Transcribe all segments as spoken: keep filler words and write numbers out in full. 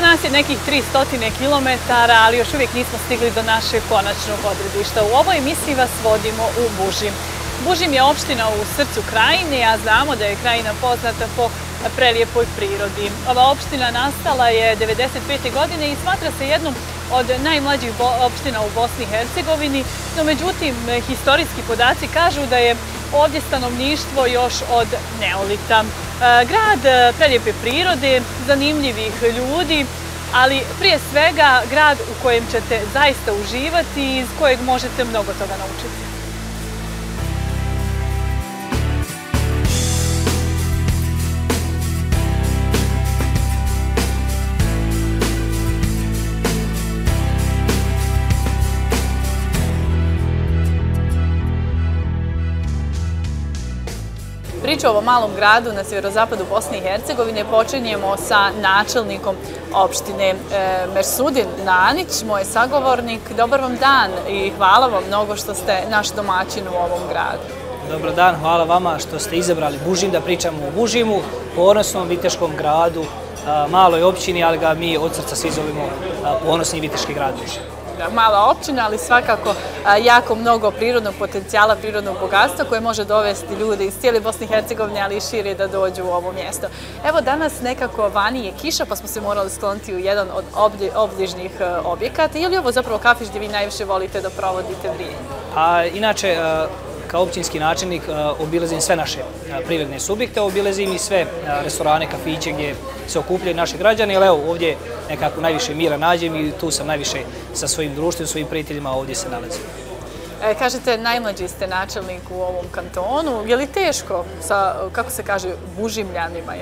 nas je nekih tristo kilometara, ali još uvijek nismo stigli do našeg konačnog odredišta. U ovoj emisiji vas vodimo u Bužim. Bužim je opština u srcu krajine, a znamo da je krajina poznata po prelijepoj prirodi. Ova opština nastala je devedeset pete godine i smatra se jednom od najmlađih opština u Bosni i Hercegovini, no međutim, historijski podaci kažu da je ovdje stanovništvo još od neolita. Grad prelijepe prirode, zanimljivih ljudi, ali prije svega grad u kojem ćete zaista uživati i iz kojeg možete mnogo toga naučiti. Priču o ovom malom gradu na sjeverozapadu Bosne i Hercegovine počinjemo sa načelnikom opštine Mersudin Nanić, moj sagovornik. Dobar vam dan i hvala vam mnogo što ste naš domaćin u ovom gradu. Dobar dan, hvala vama što ste izabrali Bužim da pričamo o Bužimu, ponosnom viteškom gradu, maloj općini, ali ga mi od srca svi zovemo ponosni viteški grad Bužim. Mala općina, ali svakako jako mnogo prirodnog potencijala, prirodnog bogatstva koje može dovesti ljude iz cijele Bosne i Hercegovine, ali i šire da dođu u ovo mjesto. Evo danas nekako vani je kiša, pa smo se morali skloniti u jedan od obližnjih objekata. Je li ovo zapravo kafić gdje vi najviše volite da provodite vrijeme? Inače, kao općinski načelnik obilazim sve naše privredne subjekte, obilazim i sve restorane, kafiće gdje se okupljaju naši građani, ali evo ovdje nekako najviše mira nađem i tu sam najviše sa svojim društvom, svojim prijateljima ovdje se nalazim. Kažete, najmlađi ste načelnik u ovom kantonu. Je li teško sa, kako se kaže, Bužimljanima?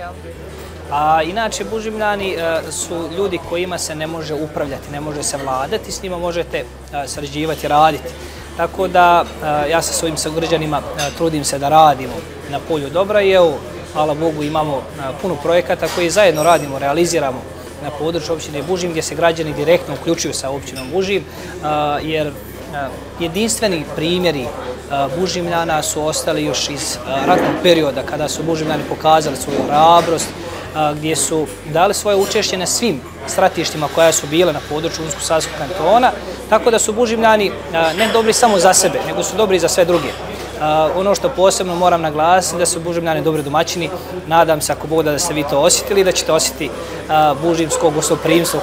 A inače, Bužimljani su ljudi kojima se ne može upravljati, ne može se vladati, s njima možete sarađivati, raditi. Tako da ja sa svojim sugrađanima trudim se da radimo na polju dobra i evo, hvala Bogu, imamo puno projekata koji zajedno radimo, realiziramo na području općine Bužim gdje se građani direktno uključuju sa općinom Bužim, jer jedinstveni primjeri Bužimljana su ostali još iz ratnog perioda kada su Bužimljani pokazali svoju hrabrost, gdje su dali svoje učešće na svim stratištima koja su bile na području Unsko-Sanskog kantona, tako da su Bužimljani ne dobri samo za sebe, nego su dobri i za sve druge. Ono što posebno moram naglasiti da su Bužimljani dobri domaćini, nadam se ako Bog da ste vi to osjetili, da ćete osjetiti bužimsko gostoprimstvo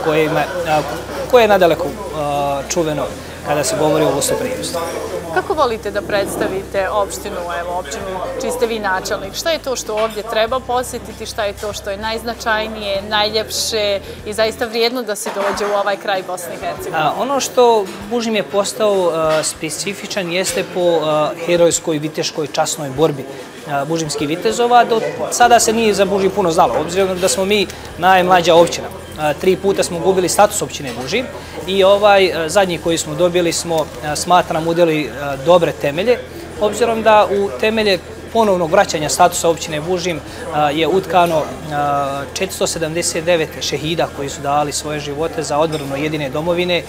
koje je nadaleko čuveno kada se govori o gostoprimstvu. Kako volite da predstavite opštinu, evo, općinu čiji ste vi načelnik? Šta je to što ovdje treba posjetiti, šta je to što je najznačajnije, najljepše i zaista vrijedno da se dođe u ovaj kraj Bosne i Hercegovine? Ono što Bužim je postao specifičan jeste po herojskoj, viteškoj, časnoj borbi bužimskih vitezova. Do sada se nije za Bužim puno znalo, obzirom da smo mi najmlađa općina. Tri puta smo gubili status općine Bužim i ovaj zadnji koji smo dobili smo, smatram, udjeli dobre temelje, obzirom da u temelje ponovnog vraćanja statusa općine Bužim je utkano četiristo sedamdeset devet šehida koji su dali svoje živote za odbranu jedine domovine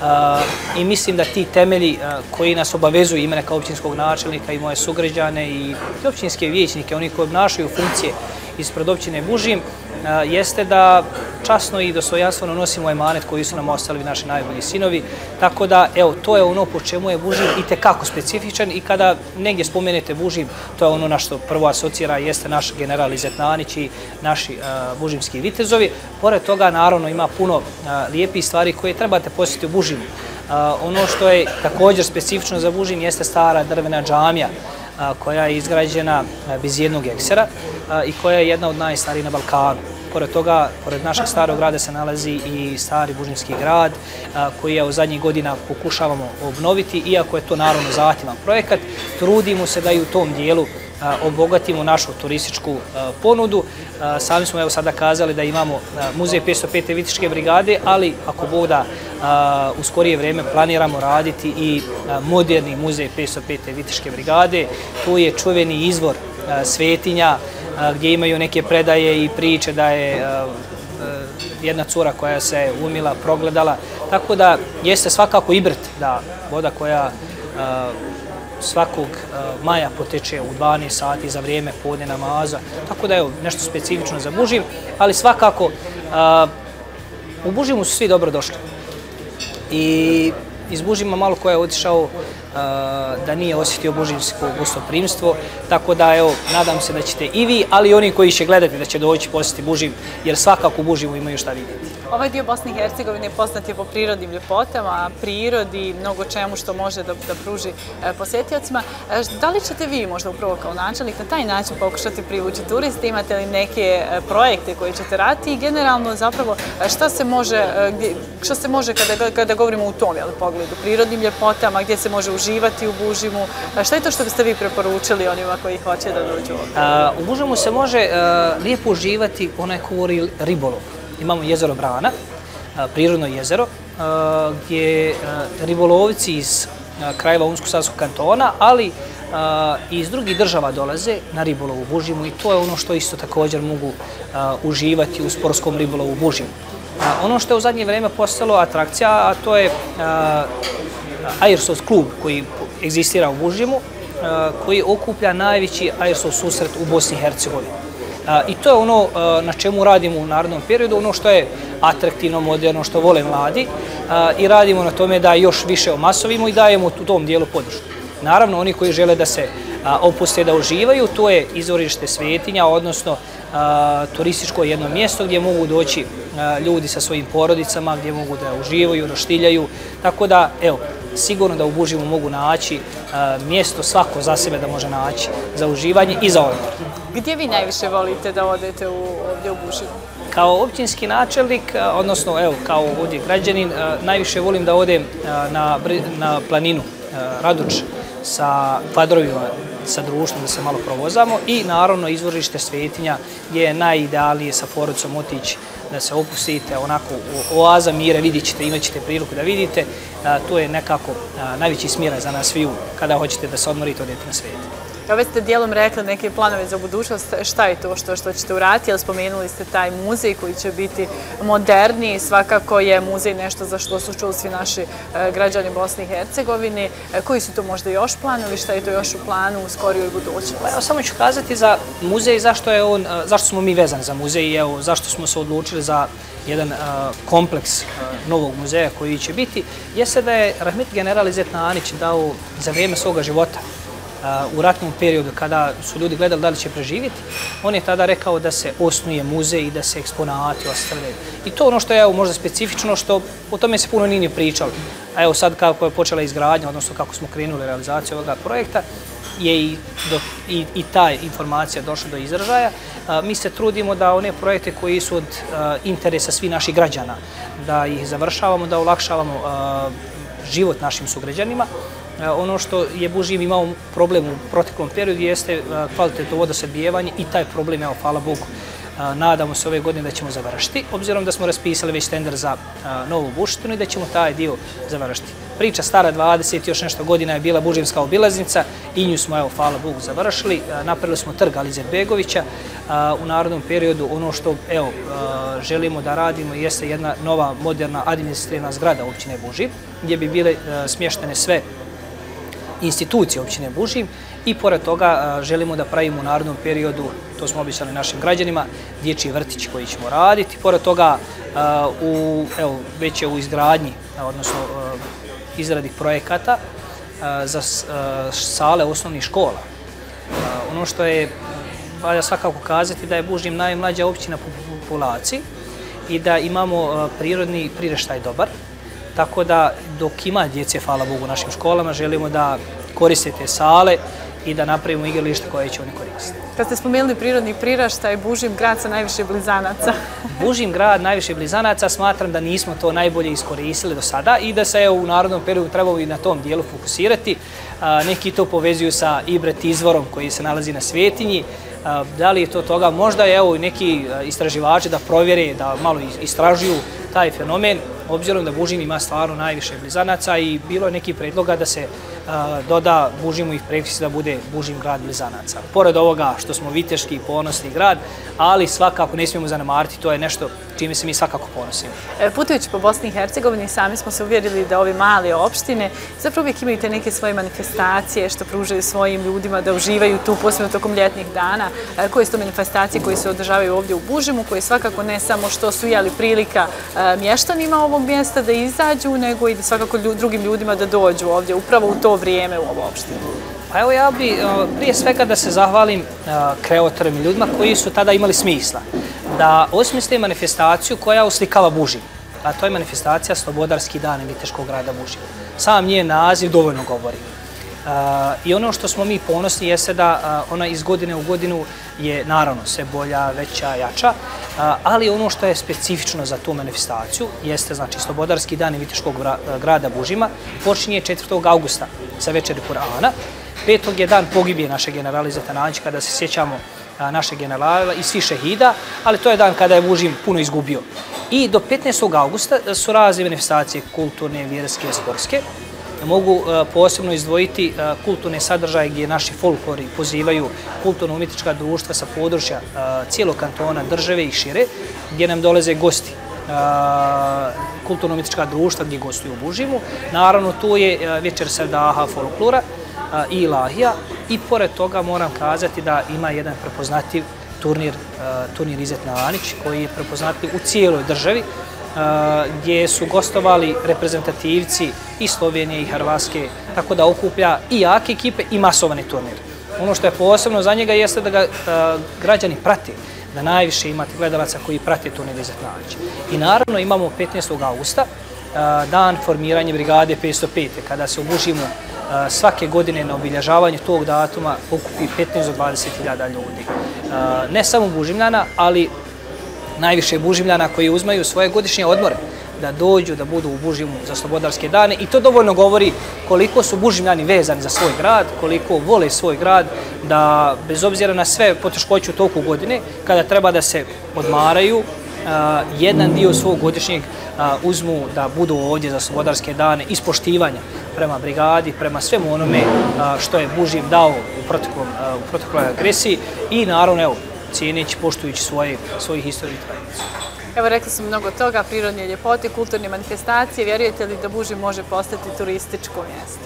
i mislim da ti temelji koji nas obavezuju i mene kao općinskog načelnika i moje sugrađane i općinske vijećnike, oni koji obnašaju funkcije ispred općine Bužim, jeste da časno i dostojanstveno nosimo emanet koji su nam ostavili naši najbolji sinovi. Tako da, evo, to je ono po čemu je Bužim itekako specifičan i kada negdje spomenete Bužim, to je ono na što prvo asocira jeste naš general Izet Nanić i naši bužimski vitezovi. Pored toga, naravno, ima puno lijepih stvari koje trebate posjetiti u Bužimu. Ono što je također specifično za Bužim jeste stara drvena džamija koja je izgrađena bez jednog eksera i koja je jedna od najstarijih na Balkanu. Pored toga, pored našeg starog grada se nalazi i stari Bužimski grad koji je u zadnjih godina pokušavamo obnoviti, iako je to naravno zahtjevan projekat. Trudimo se da i u tom dijelu obogatimo našu turističku ponudu. Sami smo evo sada kazali da imamo muzej petsto pete viteške brigade, ali ako Bog da u skorije vrijeme planiramo raditi i moderni muzej petsto pete viteške brigade. Tu je čuveni izvor svetinja gdje imaju neke predaje i priče da je jedna cura koja se umila, progledala. Tako da jeste svakako ibret da voda koja svakog maja poteče u dvanaest sati za vrijeme podne namaza. Tako da je nešto specifično za Bužim, ali svakako U Bužimu su svi dobro došli. I iz Bužima malo ko je otišao da nije osjetio bužimsko gostoprimstvo, tako da evo, nadam se da ćete i vi, ali i oni koji će gledati da će doći posjetiti Bužim, jer svakako u Bužimu imaju šta vidjeti. Ovaj dio Bosne i Hercegovine poznat je po prirodnim ljepotama, prirodi, mnogo čemu što može da, da pruži posjetiocima. Da li ćete vi možda upravo kao načelnik na taj način pokušati privući turiste? Imate li neke projekte koje ćete raditi i generalno zapravo šta se može, šta se može kada, kada govorimo u tom jel, pogledu, prirodnim ljepotama, gdje se može uživati u Bužimu? Šta je to što biste vi preporučili onima koji hoće da dođu ovdje? U Bužimu se može lijepo uživati onaj ko voli ribolov. Imamo jezero Brana, prirodno jezero, gdje ribolovci iz krajeva Unsko-Sanskog kantona, ali i iz drugih država dolaze na ribolov u Bužimu i to je ono što isto također mogu uživati u sportskom ribolovu u Bužimu. Ono što je u zadnje vrijeme postalo atrakcija, a to je Airsoft klub koji egzistira u Bužimu, koji okuplja najveći Airsoft susret u Bosni i Hercegovini. I to je ono na čemu radimo u narednom periodu, ono što je atraktivno, moderno, što vole mladi i radimo na tome da još više omasovimo i dajemo u tom dijelu podršku. Naravno, oni koji žele da se opuste, da uživaju, to je izvorište svetinja, odnosno turističko jedno mjesto gdje mogu doći ljudi sa svojim porodicama, gdje mogu da uživaju, roštiljaju. Tako da, evo, sigurno da u Bužimu mogu naći mjesto svako za sebe da može naći za uživanje i za odmor. Gdje vi najviše volite da odete ovdje u Bužimu? Kao općinski načelnik, odnosno evo, kao ovdje građanin, najviše volim da odem na, na planinu Raduč sa kvadrovima, sa društvom da se malo provozamo i naravno izvorište svetinja gdje je najidealnije sa porodicom otići da se opustite, onako oaza mire, vidjet ćete, imat ćete priliku da vidite. To je nekako najveći smiraj za nas sviju kada hoćete da se odmorite, odete na svijet. Već ste dijelom rekli neke planove za budućnost, šta je to što, što ćete uraditi, jer spomenuli ste taj muzej koji će biti moderniji, svakako je muzej nešto za što su čuli svi naši građani Bosne i Hercegovine. Koji su to možda još planovi, šta je to još u planu u skorijoj budućnosti? Evo, samo ću kazati za muzej, zašto, je on, zašto smo mi vezani za muzej i evo, zašto smo se odlučili za jedan uh, kompleks uh, novog muzeja koji će biti, jeste da je Rahmetli general Izet Anić dao za vrijeme svoga života u ratnom periodu kada su ljudi gledali da li će preživjeti, on je tada rekao da se osnuje muzej i da se eksponati ostavljaju. I to ono što je možda specifično, što o tome se puno nije pričalo. A evo sad kako je počela izgradnja, odnosno kako smo krenuli realizaciju ovoga projekta, je i, do, i, i ta informacija došla do izražaja. A, mi se trudimo da one projekte koji su od a, interesa svih naših građana, da ih završavamo, da olakšavamo a, život našim sugrađanima. Ono što je Bužim imao problem u proteklom periodu jeste kvalitetno vodosnabdijevanje i taj problem, evo, hvala Bogu, nadamo se ove godine da ćemo završiti, obzirom da smo raspisali već tender za novu bušotinu i da ćemo taj dio završiti. Priča stara dvadeset još nešto godina je bila Bužimska obilaznica i nju smo, evo, hvala Bogu, završili. Napravili smo trg Ali Izetbegovića. U narodnom periodu ono što, evo, želimo da radimo jeste jedna nova moderna administrativna zgrada općine Bužim, gdje bi bile smještene sve institucije općine Bužim i pored toga želimo da pravimo u narednom periodu, to smo obećali našim građanima, dječji vrtić koji ćemo raditi. Pored toga u, evo, već je u izgradnji, odnosno izradi projekata za sale osnovnih škola. Ono što je valja svakako kazati da je Bužim najmlađa općina po populaciji i da imamo prirodni priraštaj dobar. Tako da dok ima djece, hvala Bogu, u našim školama, želimo da koriste te sale i da napravimo igralište koje će oni koristiti. Kad ste spomenuli prirodni priraštaj, Bužim grad sa najviše blizanaca. Bužim grad najviše blizanaca, smatram da nismo to najbolje iskoristili do sada i da se evo, u narodnom periodu trebamo i na tom dijelu fokusirati. A, neki to povezuju sa Ibret izvorom koji se nalazi na Svetinji. A, da li je to toga? Možda je evo, neki istraživači da provjere, da malo istražuju taj fenomen, obzirom da Bužim ima stvarno najviše blizanaca i bilo je neki predloga da se doda Bužim ih prefiks da bude Bužim grad blizanaca. Pored ovoga što smo viteški i ponosni grad, ali svakako ne smijemo zanemariti, to je nešto čime se mi svakako ponosimo. Putujući po Bosni i Hercegovini, sami smo se uvjerili da ove male opštine zapravo uvijek imaju te neke svoje manifestacije što pružaju svojim ljudima da uživaju tu, posebno tokom ljetnih dana. Koje su to manifestacije koje se održavaju ovdje u Bužimu, koje svakako ne samo što su jeli prilika mještanima ovog mjesta da izađu, nego i da svakako drugim ljudima da dođu ovdje upravo u to vrijeme u ovu opštinu. Pa evo ja bi prije svega da se zahvalim kreatorima i ljudima koji su tada imali smisla da osmisle manifestaciju koja uslikava Bužim, a to je manifestacija Slobodarski dani Viteškog grada Bužima. Sam njen naziv dovoljno govori. I ono što smo mi ponosni jeste da ona iz godine u godinu je naravno sve bolja, veća, jača, ali ono što je specifično za tu manifestaciju jeste znači Slobodarski dani Viteškog grada Bužima počinje četvrtog augusta sa večeri Kur'ana. petog je dan pogibije naše generala Izeta Nađića kada se sjećamo našeg generala i svih šehida, ali to je dan kada je Bužim puno izgubio. I do petnaestog augusta su razne manifestacije kulturne, vjerske, sportske. Mogu posebno izdvojiti kulturne sadržaje gdje naši folklori pozivaju kulturno-umjetnička društva sa područja cijelog kantona, države i šire, gdje nam dolaze gosti. Kulturno-umjetnička društva gdje gostuju u Bužimu. Naravno, tu je večer sevdaha, folklora i ilahija i pored toga moram kazati da ima jedan prepoznatljiv turnir, turnir Izet Nanić koji je prepoznatljiv u cijeloj državi gdje su gostovali reprezentativci i Slovenije i Hrvatske, tako da okuplja i jake ekipe i masovani turnir. Ono što je posebno za njega jeste da ga građani prate, da najviše imate gledalaca koji prate turnir Izet Nanić. I naravno imamo petnaestog augusta, dan formiranja brigade petsto pet. Kada se u Bužimu svake godine na obilježavanju tog datuma okupi petnaest do dvadeset hiljada ljudi. Ne samo Bužimljana, ali najviše Bužimljana koji uzmaju svoje godišnje odmore da dođu, da budu u Bužimu za Slobodarske dane i to dovoljno govori koliko su Bužimljani vezani za svoj grad, koliko vole svoj grad, da bez obzira na sve poteškoće u toku godine, kada treba da se odmaraju, jedan dio svog godišnjeg uzmu da budu ovdje za Slobodarske dane iz poštivanja prema brigadi, prema svemu onome što je Bužim dao u protekloj agresiji i naravno, evo, cijeneći, poštujući svoje, svoju historiju i tradiciju. Evo, rekli smo mnogo toga, prirodne ljepote, kulturne manifestacije. Vjerujete li da Bužim može postati turističko mjesto?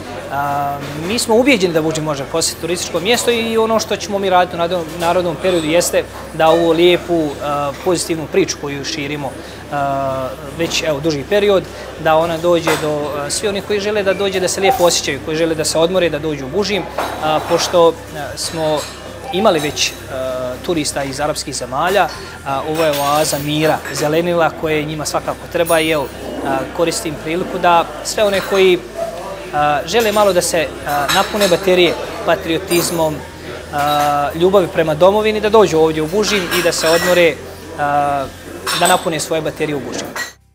A, mi smo ubijeđeni da Bužim može postati turističko mjesto i ono što ćemo mi raditi u narodnom periodu jeste da ovu lijepu, a, pozitivnu priču koju širimo a, već evo, duži period, da ona dođe do a, svi oni koji žele da dođe da se lijepo osjećaju, koji žele da se odmore, da dođu u Bužim, a, pošto a, smo imali već uh, turista iz arapskih zemalja. Uh, ovo je oaza mira, zelenila koje njima svakako treba i evo, uh, koristim priliku da sve one koji uh, žele malo da se uh, napune baterije patriotizmom, uh, ljubavi prema domovini, da dođu ovdje u Bužim i da se odmore, uh, da napune svoje baterije u Bužim.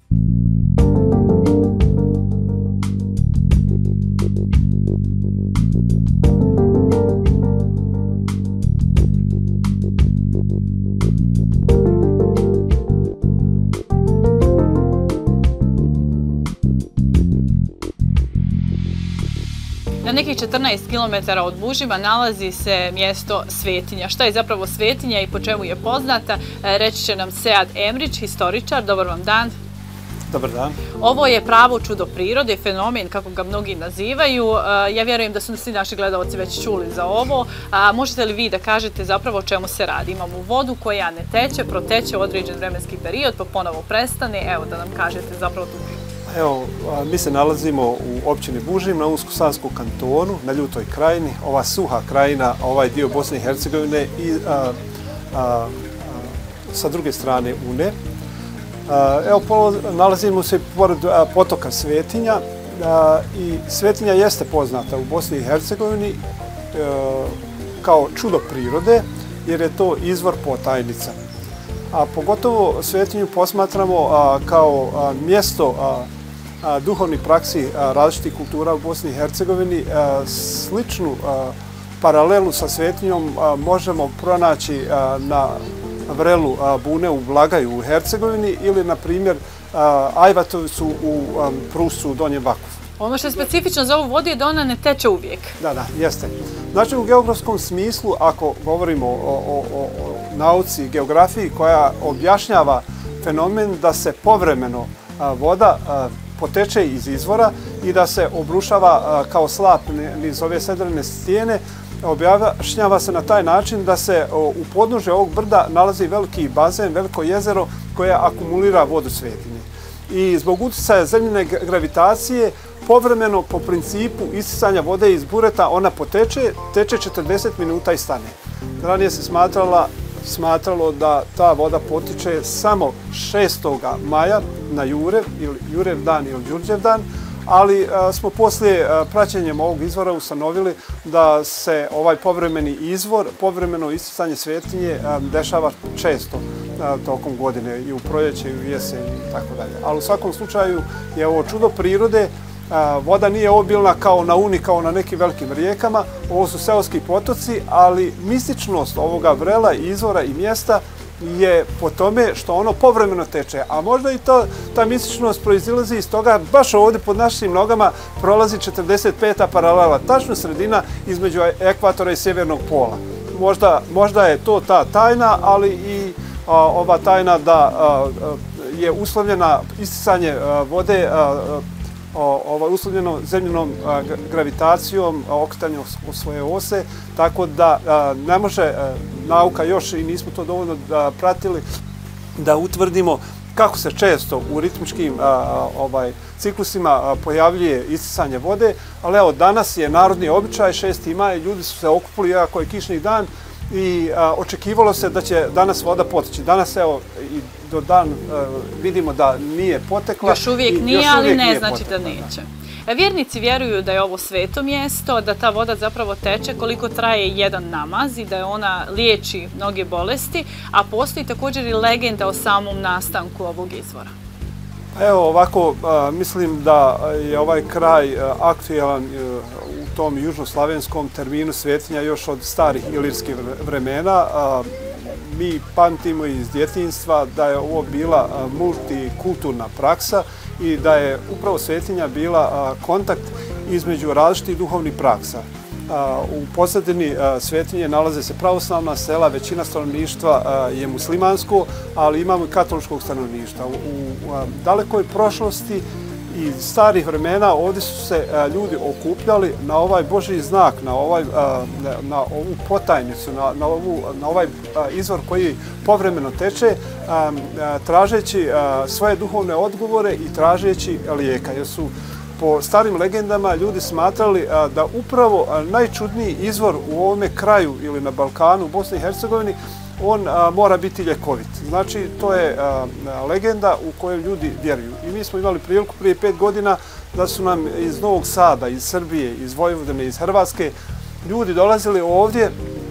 Na nekih četrnaest kilometara od Bužima nalazi se mjesto Svetinja. Šta je zapravo Svetinja i po čemu je poznata, reći će nam Sead Emrić, historičar. Dobar vam dan. Dobar dan. Ovo je pravo čudo prirode, fenomen kako ga mnogi nazivaju. Ja vjerujem da su svi naši gledalci već čuli za ovo. Možete li vi da kažete zapravo o čemu se radi? Imamo vodu koja ne teče, proteče određen vremenski period pa ponovo prestane. Evo da nam kažete zapravo tu priču. Evo, mi se nalazimo u općini Bužim na Unsko-Sanskom kantonu, na Ljutoj krajini. Ova suha krajina, ovaj dio Bosne i Hercegovine i a, a, a, sa druge strane Une. A, evo, nalazimo se pored potoka Svetinja a, i Svetinja jeste poznata u Bosni i Hercegovini a, kao čudo prirode jer je to izvor potajnica. A pogotovo Svetinju posmatramo a, kao a, mjesto a, a, duhovnih praksi a, različitih kultura u Bosni i Hercegovini. A, sličnu a, paralelu sa Svetinjom a, možemo pronaći a, na vrelu a, Bune u Blagaju u Hercegovini ili, na primjer, Ajvatovcu u a, Prusu u Donjem Vakufu. Ono što je specifično za ovu vodu je da ona ne teče uvijek. Da, da, jeste. Znači u geografskom smislu, ako govorimo o, o, o, o nauci, geografiji koja objašnjava fenomen da se povremeno a, voda a, poteče iz izvora i da se obrušava a, kao slap niz ove sedrene stijene, objašnjava se na taj način da se o, u podnožju ovog brda nalazi veliki bazen, veliko jezero koje akumulira vodu Svetinje. I zbog utjecaja zemljine gravitacije povremeno po principu isisanja vode iz bureta ona poteče, teče četrdeset minuta i stane. Ranije se smatrala, smatralo da ta voda potiče samo šestoga maja na Jurev, ili Jurev dan ili Đurđev dan, ali a, smo poslije a, praćenjem ovog izvora ustanovili da se ovaj povremeni izvor, povremeno isisanje Svetinje a, dešava često a, tokom godine i u proljeće i u jesen i tako dalje. Ali u svakom slučaju je ovo čudo prirode. Voda nije obilna kao na Uni, kao na nekim velikim rijekama, ovo su seoski potoci, ali mističnost ovoga vrela, izvora i mjesta je po tome što ono povremeno teče. A možda i to, ta mističnost proizilazi iz toga, baš ovdje pod našim nogama prolazi četrdeset peta paralela, tačno sredina između ekvatora i sjevernog pola. Možda, možda je to ta tajna, ali i a, ova tajna da a, je uslovljena isisanje a, vode a, Ovo, uslovljeno zemljenom a, gravitacijom, okretanjem u svoje ose, tako da a, ne može a, nauka još, i nismo to dovoljno da pratili, da utvrdimo kako se često u ritmičkim a, ovaj, ciklusima a, pojavljuje isisanje vode, ali evo danas je narodni običaj, šesti maj, ljudi su se okupili, iako je kišni dan, i a, očekivalo se da će danas voda poteći. Danas evo i do dan a, vidimo da nije potekla. Još uvijek nije, još uvijek ali ne nije znači potekla, da neće. Da. Vjernici vjeruju da je ovo sveto mjesto, da ta voda zapravo teče koliko traje jedan namaz i da ona liječi mnoge bolesti, a postoji također i legenda o samom nastanku ovog izvora. Evo ovako, a, mislim da je ovaj kraj a, aktualan a, u tom južnoslavenskom terminu Svetinja još od starih ilirskih vremena. A, mi pamtimo iz djetinjstva da je ovo bila a, multikulturna praksa i da je upravo Svetinja bila a, kontakt između različitih duhovnih praksa. U pozadini Svetinje nalaze se pravoslavna sela, većina stanovništva je muslimansko, ali imamo i katoličkog stanovništva. U dalekoj prošlosti i starih vremena ovdje su se ljudi okupljali na ovaj Božji znak, na, ovaj, na ovu potajnicu, na, na, ovu, na ovaj izvor koji povremeno teče, tražeći svoje duhovne odgovore i tražeći lijeka. Jer su po starim legendama ljudi smatrali a, da upravo a, najčudniji izvor u ovome kraju ili na Balkanu, u Bosni i Hercegovini, on a, mora biti ljekovit. Znači, to je a, legenda u kojoj ljudi vjeruju. I mi smo imali priliku prije pet godina da su nam iz Novog Sada, iz Srbije, iz Vojvodine, iz Hrvatske ljudi dolazili ovdje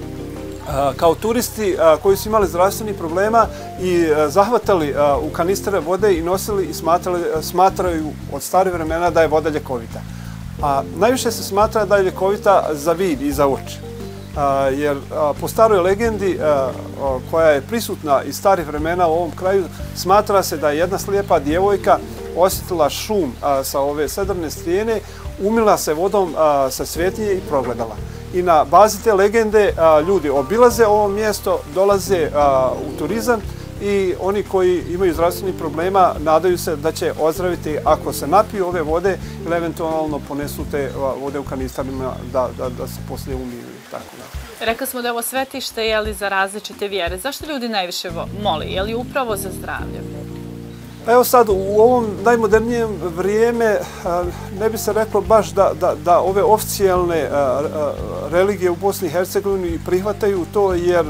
kao turisti koji su imali zdravstvenih problema i zahvatali u kanistere vode i nosili i smatrali, smatraju od starih vremena da je voda ljekovita. A najviše se smatra da je ljekovita za vid i za oči. Jer po staroj legendi koja je prisutna iz starih vremena u ovom kraju, smatra se da je jedna slijepa djevojka osjetila šum sa ove sedrne stijene, umila se vodom sa Svetinje i progledala. I na bazi te legende ljudi obilaze ovo mjesto, dolaze u turizam i oni koji imaju zdravstvenih problema nadaju se da će ozdraviti ako se napiju ove vode ili eventualno ponesu te vode u kanisterima da, da, da se poslije umiju. Tako da. Rekli smo da je ovo svetište je li za različite vjere. Zašto ljudi najviše moli? Je li upravo za zdravlje? Pa evo sad, u ovom najmodernijem vrijeme ne bi se reklo baš da, da, da ove oficijalne religije u Bosni i Hercegovini prihvataju to, jer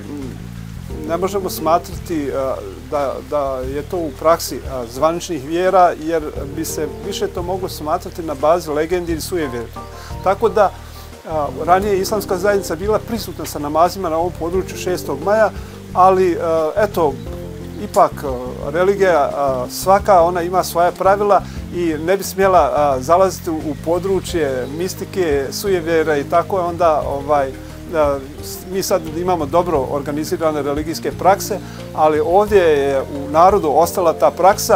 ne možemo smatrati da, da je to u praksi zvaničnih vjera, jer bi se više to moglo smatrati na bazi legendi i sujevjera. Tako da ranije je islamska zajednica bila prisutna sa namazima na ovom području šestog maja, ali eto, ipak religija svaka ona ima svoja pravila i ne bi smjela zalaziti u područje mistike, sujevjera i tako je onda ovaj, mi sad imamo dobro organizirane religijske prakse, ali ovdje je u narodu ostala ta praksa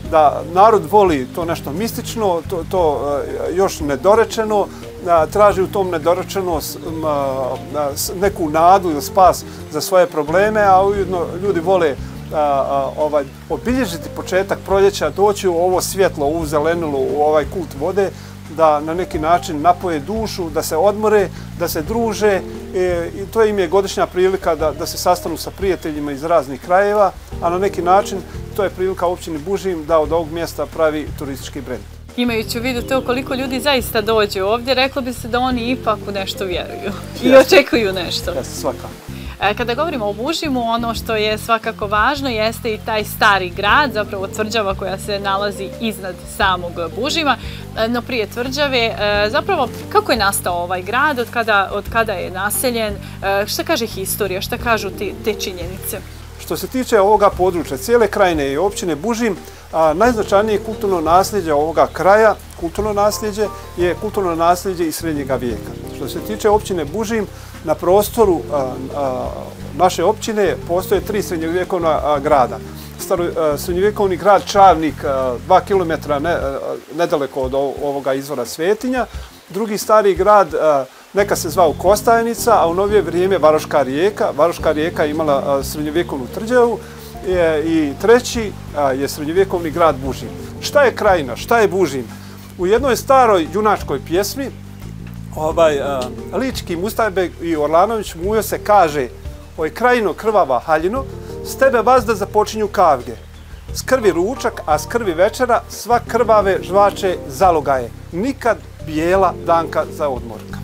da narod voli to nešto mistično, to, to još nedorečeno, traži u tom nedorečeno neku nadu ili spas za svoje probleme, a ujedno ljudi vole ovaj, obilježiti početak proljeća, doći u ovo svjetlo, u zelenilo, u ovaj kult vode, da na neki način napoje dušu, da se odmore, da se druže i to im je godišnja prilika da, da se sastanu sa prijateljima iz raznih krajeva, a na neki način to je prilika općini Bužim da od ovog mjesta pravi turistički brend. Imajući u vidu to koliko ljudi zaista dođe ovdje, reklo bi se da oni ipak u nešto vjeruju i očekuju nešto. Jeste, svakako. Kada govorimo o Bužimu, ono što je svakako važno jeste i taj stari grad, zapravo tvrđava koja se nalazi iznad samog Bužima. No prije tvrđave, zapravo kako je nastao ovaj grad, od kada, od kada je naseljen, šta kaže historija, šta kažu te, te činjenice? Što se tiče ovoga područja, cijele krajine i općine Bužim, a, najznačajnije kulturno nasljeđe ovoga kraja, kulturno nasljeđe, je kulturno nasljeđe iz srednjega vijeka. Što se tiče općine Bužim, na prostoru a, a, naše općine postoje tri srednjovjekovna grada. Staro, a, srednjovjekovni grad Čavnik, a, dva kilometra ne, a, nedaleko od ovoga izvora Svetinja. Drugi stari grad, a, neka se zvao Kostajnica, a u novije vrijeme Varoška Rijeka. Varoška Rijeka je imala srednjovjekovnu tvrđavu. I treći je srednjovjekovni grad Bužim. Šta je krajina? Šta je Bužim? U jednoj staroj junačkoj pjesmi ovaj, Lički Mustajbek i Orlanović Mujo se kaže: oj krajino krvava haljino, s tebe vazda započinju kavge. S krvi ručak, a s krvi večera, sva krvave žvače zalogaje. Nikad bijela danka za odmorka.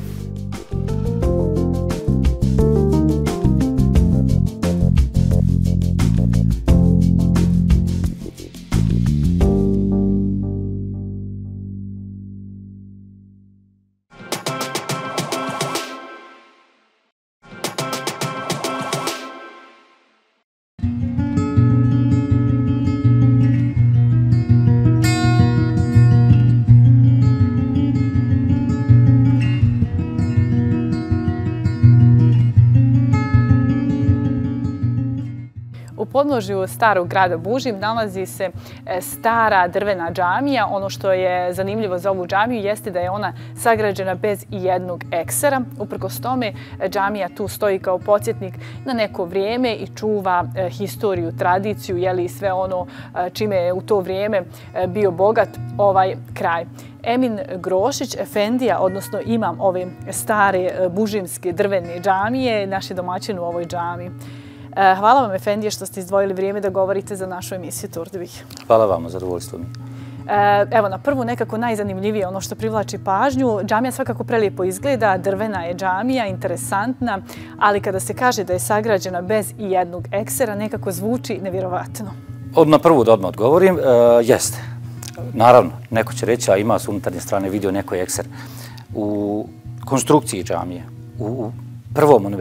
U podnožju starog grada Bužim nalazi se stara drvena džamija. Ono što je zanimljivo za ovu džamiju jeste da je ona sagrađena bez ijednog eksera. Uprkos tome, džamija tu stoji kao podsjetnik na neko vrijeme i čuva historiju, tradiciju, jeli, sve ono čime je u to vrijeme bio bogat ovaj kraj. Emin Grošić, efendija, odnosno imam ove stare bužimske drvene džamije, naš je domaćin u ovoj džamiji. Hvala vam, efendije, što ste izdvojili vrijeme da govorite za našu emisiju Turdivih. Hvala vam, zadovoljstvo mi. Evo, na prvu nekako najzanimljivije, ono što privlači pažnju. Džamija svakako prelijepo izgleda, drvena je džamija, interesantna, ali kada se kaže da je sagrađena bez ijednog eksera, nekako zvuči nevjerovatno. Na prvu da odmah odgovorim, jeste. Naravno, neko će reći, a ima s unutarnje strane vidio neko ekser. U konstrukciji džamije, u prvom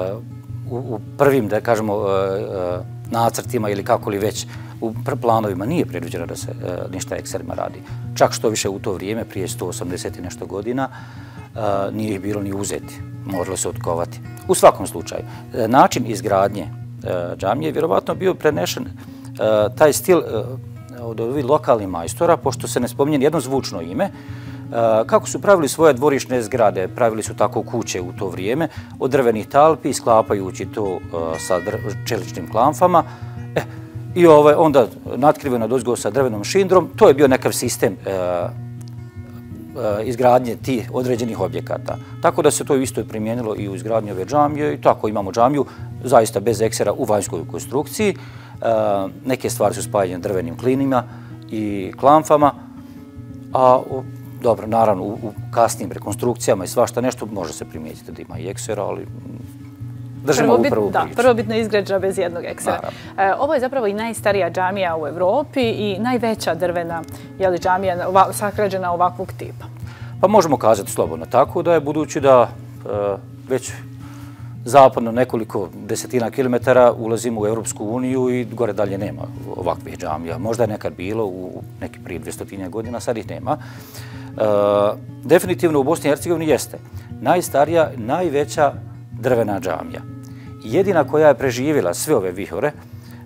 u prvim, da kažemo, nacrtima ili kako li već u planovima nije predviđeno da se ništa ekserima radi. Čak što više u to vrijeme, prije sto osamdeset i nešto godina, nije ih bilo ni uzeti. Moralo se otkovati. U svakom slučaju, način izgradnje džamije je vjerovatno bio prenešen taj stil od ovih lokalnih majstora, pošto se ne spominje nijedno zvučno ime. Kako su pravili svoje dvorišne zgrade, pravili su tako kuće u to vrijeme, od drvenih talpi, sklapajući to sa čeličnim klamfama. E, I ovaj, onda natkriveno dozgo sa drvenom šindrom, to je bio nekav sistem e, e, izgradnje tih određenih objekata. Tako da se to isto primijenilo i u izgradnji ove džamije i tako imamo džamiju zaista bez eksera u vanjskoj konstrukciji. E, neke stvari su spajanje drvenim klinima i klamfama, a dobro, naravno, u, u kasnijim rekonstrukcijama i svašta nešto može se primijetiti da ima i eksera, ali držimo ovu prvu da, priču. Prvobitno izgrađena bez jednog eksera. E, ovo je zapravo i najstarija džamija u Evropi i najveća drvena jeli, džamija ova, sagrađena ovakvog tipa. Pa možemo kazati slobodno tako da je, budući da e, već zapadno nekoliko desetina kilometara ulazimo u Europsku uniju i gore dalje nema ovakvih džamija. Možda je nekad bilo u neki prije dvjestotinja godina, sad ih nema. E, definitivno u Bosni i Hercegovini jeste najstarija, najveća drvena džamija. Jedina koja je preživjela sve ove vihore,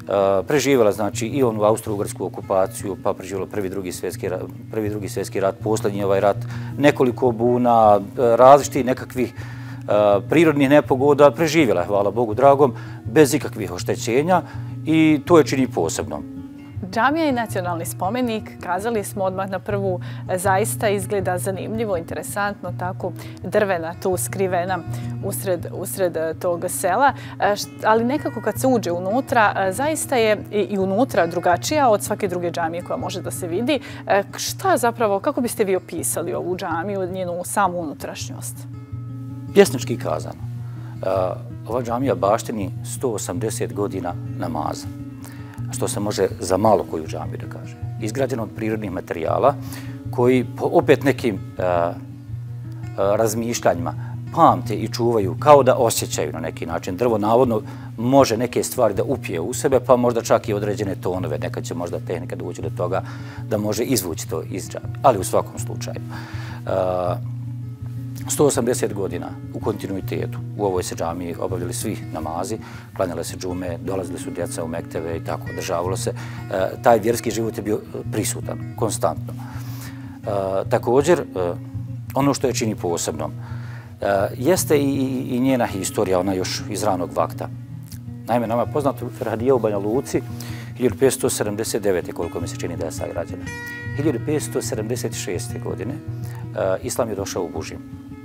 preživjela znači i onu austro-ugarsku okupaciju, pa preživjela prvi, drugi svjetski rat, prvi, drugi svjetski rat, posljednji ovaj rat, nekoliko buna, različitih nekakvih prirodnih nepogoda, preživjela je, hvala Bogu dragom, bez ikakvih oštećenja i to je čini posebnom. Džamija je nacionalni spomenik, kazali smo odmah na prvu, zaista izgleda zanimljivo, interesantno, tako drvena tu skrivena usred, usred tog sela, ali nekako kad se uđe unutra, zaista je i unutra drugačija od svake druge džamije koja može da se vidi. Šta zapravo, kako biste vi opisali ovu džamiju, njenu samu unutrašnjost? Pjesnički kazano, ova džamija baštini sto osamdeset godina namaza, što se može za malo koju džamiju da kaže. Izgrađena od prirodnih materijala koji po opet nekim a, a, razmišljanjima pamte i čuvaju kao da osjećaju na neki način. Drvo navodno može neke stvari da upije u sebe, pa možda čak i određene tonove. Nekad će možda tehnika doći do toga da može izvući to iz džamije. Ali u svakom slučaju. A, sto osamdeset godina u kontinuitetu u ovoj se džamiji obavljali svi namazi, klanjale se džume, dolazili su djeca u mekteve i tako, održavalo se. E, taj vjerski život je bio prisutan, konstantno. E, također, e, ono što je čini posebnom, e, jeste i, i njena historija, ona još iz ranog vakta. Naime, nama je poznato Ferhadija u Banja Luci, hiljadu petsto sedamdeset devete. koliko mi se čini da je sagrađena. hiljadu petsto sedamdeset šeste. godine e, Islam je došao u Bužim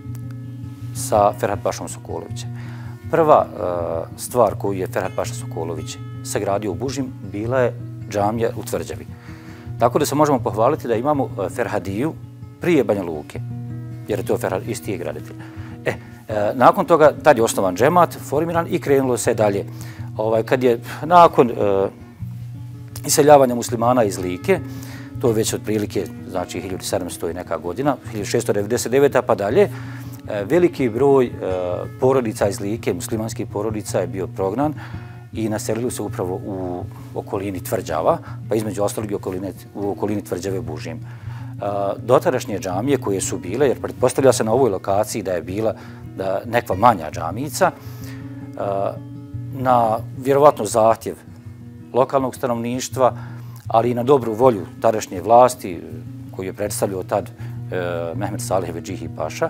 sa Ferhat Pašom Sokolovićem. Prva uh, stvar koju je Ferhat Paša Sokolović sagradio u Bužim bila je džamija u Tvrđavi. Tako da se možemo pohvaliti da imamo uh, Ferhadiju prije Banja Luke, jer je to Ferhat isti je graditelj. E, uh, nakon toga tad je osnovan džemat, formiran i krenulo se dalje. Ovaj, kad je nakon uh, iseljavanja muslimana iz Like, to je već otprilike znači hiljadu sedamsto i neka godina, hiljadu šesto devedeset devete. pa dalje, veliki broj porodica iz Like, muslimanskih porodica je bio prognan i naselili se upravo u okolini Tvrđava, pa između ostalog i okoline, u okolini Tvrđave Bužim. Dotadašnje džamije koje su bile, jer pretpostavlja se na ovoj lokaciji da je bila da nekva manja džamijica, na vjerovatno zahtjev lokalnog stanovništva, ali i na dobru volju tadašnje vlasti koju je predstavljao tad Mehmed Salih Vedžihi Paša,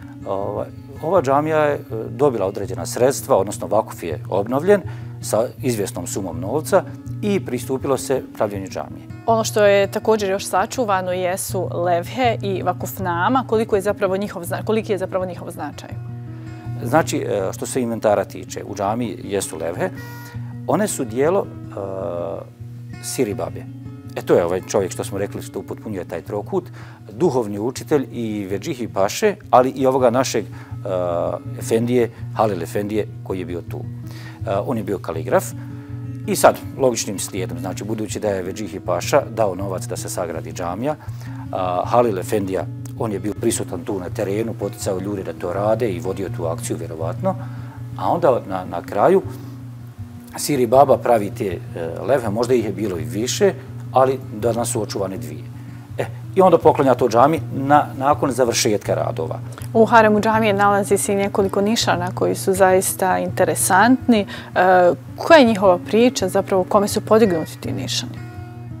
ova džamija je dobila određena sredstva, odnosno vakuf je obnovljen sa izvjesnom sumom novca i pristupilo se pravljenju džamije. Ono što je također još sačuvano jesu levhe i vakufnama. Koliko je zapravo njihov, koliki je zapravo njihov značaj? Znači, što se inventara tiče, u džamiji jesu levhe. One su dijelo uh, Siri Babe. E to je ovaj čovjek što smo rekli što upotpunjuje taj trokut, duhovni učitelj i Vedžihi Paše, ali i ovoga našeg uh, efendije, Halil Efendije, koji je bio tu. Uh, on je bio kaligraf i sad, logičnim slijedom, znači budući da je Vedžihi Paša dao novac da se sagradi džamija, uh, Halil Efendija, on je bio prisutan tu na terenu, poticao ljude da to rade i vodio tu akciju, vjerovatno, a onda na, na kraju Siri Baba pravi te uh, levhe, možda ih je bilo i više, ali da nas su očuvane dvije. E, i onda poklanja to džami na, nakon završetka radova. U haremu džamije nalazi se i nekoliko nišana koji su zaista interesantni. E, koja je njihova priča, zapravo kome su podignuti ti nišani? E,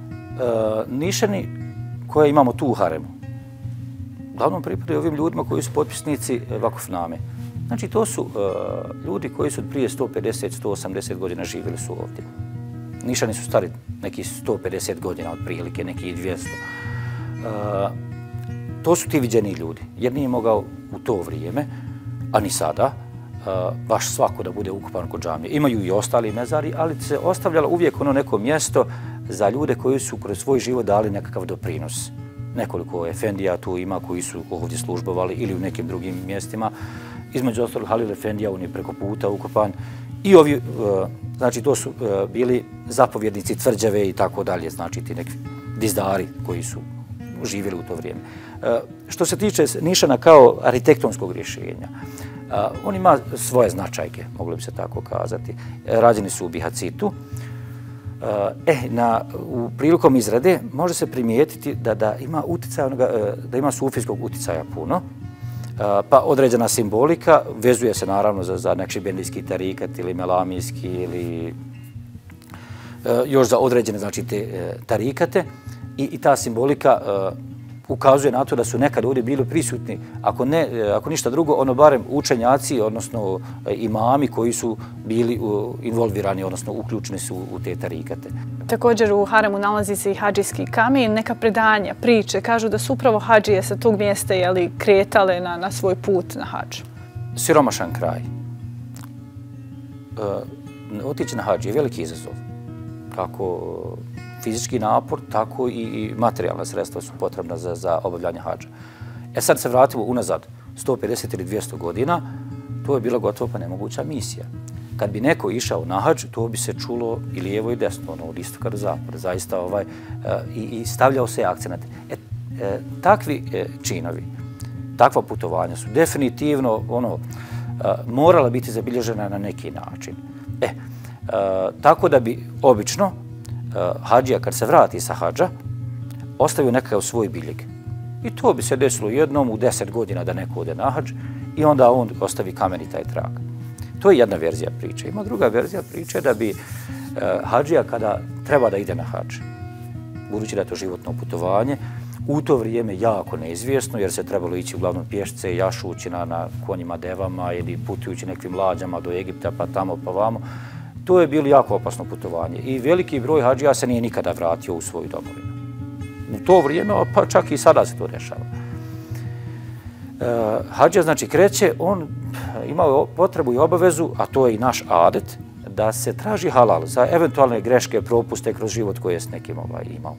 nišani koje imamo tu u haremu, uglavnom pripadaju ovim ljudima koji su potpisnici vakufname. Znači, to su e, ljudi koji su prije sto pedeset do sto osamdeset godina živjeli su ovdje. Nišani su stari neki sto pedeset godina otprilike, neki dvjesto. E, to su ti viđeni ljudi, jer nije mogao u to vrijeme, a ni sada, e, baš svako da bude ukupan kod džamije. Imaju i ostali mezari, ali se ostavljalo uvijek ono neko mjesto za ljude koji su kroz svoj život dali nekakav doprinos. Nekoliko efendija tu ima koji su ovdje službovali ili u nekim drugim mjestima. Između ostalog Halil Efendija, on je preko puta ukopan. I ovi, e, znači to su e, bili zapovjednici Tvrđave i tako dalje, znači ti neki dizdari koji su živjeli u to vrijeme. E, što se tiče nišana kao arhitektonskog rješenja, e, on ima svoje značajke, mogli bi se tako kazati. E, rađeni su u Bihacitu. E, na, u prilikom izrade može se primijetiti da, da ima utjecaja, da ima sufijskog utjecaja puno. Pa određena simbolika vezuje se naravno za, za nekši bendijski tarikat ili melamijski ili još za određene, znači, te tarikate i, i ta simbolika ukazuje na to da su nekad ovdje bili prisutni, ako, ne, ako ništa drugo, ono barem učenjaci, odnosno imami koji su bili involvirani, odnosno uključeni su u te tarikate. Također u haremu nalazi se i hadžijski kamen, neka predanja, priče, kažu da su upravo hadžije sa tog mjesta jeli, kretale na, na svoj put na hadž. Siromašan kraj. E, otići na hadž je veliki izazov. Kako fizički napor, tako i materijalna sredstva su potrebna za, za obavljanje hadža. E sad se vratimo unazad sto pedeset ili dvjesto godina, to je bila gotovo pa nemoguća misija. Kad bi neko išao na hadž, to bi se čulo i lijevo i desno, ono, od istoka do zapada, zaista ovaj, i, i stavljao se akcenat. E, e, takvi e, činovi, takva putovanja su definitivno ono, e, morala biti zabilježena na neki način. E, e, tako da bi obično hadžija kad se vrati sa hadža ostavio nekakav svoj biljeg. I to bi se desilo jednom u deset godina da neko ode na hadž i onda on ostavi kamen i taj trag. To je jedna verzija priče. Ima druga verzija priče da bi hadžija kada treba da ide na hadž, budući da je to životno putovanje, u to vrijeme jako neizvjesno jer se trebalo ići uglavnom pješce, jašući na, na konjima, devama ili putujući nekim lađama do Egipta pa tamo pa vamo. To je bilo jako opasno putovanje i veliki broj hadžija se nije nikada vratio u svoju domovinu. U to vrijeme, pa čak i sada se to dešava. E, hadžija znači kreće, on ima potrebu i obavezu, a to je i naš adet, da se traži halal za eventualne greške, propuste kroz život koje je s nekim ovaj, imao.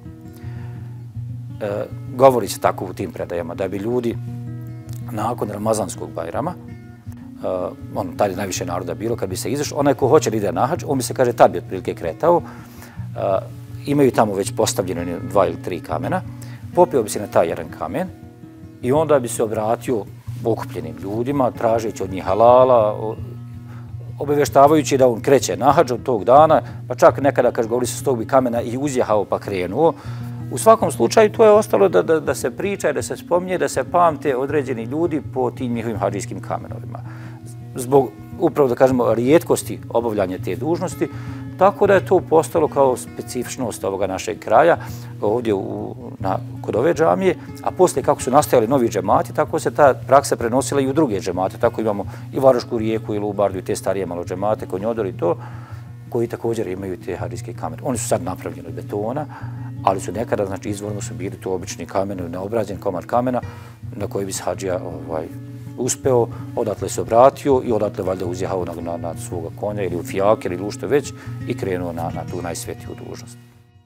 E, govori se tako u tim predajama da bi ljudi nakon Ramazanskog Bajrama, Uh, on, tad je najviše naroda bilo, kad bi se izašao, onaj ko hoće da ide na hadž, on bi se, kaže, tad bi otprilike kretao, uh, imaju tamo već postavljeno dva ili tri kamena, popio bi se na taj jedan kamen i onda bi se obratio okupljenim ljudima, tražeći od njih halala, obavještavajući da on kreće na hadž od tog dana, pa čak nekada, kaže, govori se s tog bi kamena i uzjehao pa krenuo. U svakom slučaju to je ostalo da, da, da se priča, da se spominje, da se pamte određeni ljudi po tim njihovim hadžijskim kamenovima. Zbog, upravo da kažemo, rijetkosti obavljanja te dužnosti, tako da je to postalo kao specifičnost ovoga našeg kraja, ovdje u, na, kod ove džamije, a poslije kako su nastajali novi džemati, tako se ta praksa prenosila i u druge džemate, tako imamo i Varažsku Rijeku i Lubardu i te starije malo džemate, Konjodor i to, koji također imaju te hadžijske kamene. Oni su sad napravljeni od betona, ali su nekada, znači izvorno su bili to obični kamen, neobrađen komad kamena na koji bi se hadžija ovaj, uspeo, odatle se obratio i odatle valjda uzjehao na, na, na svoga konja ili u fijaker ili u što već i krenuo na, na tu najsvetiju dužnost.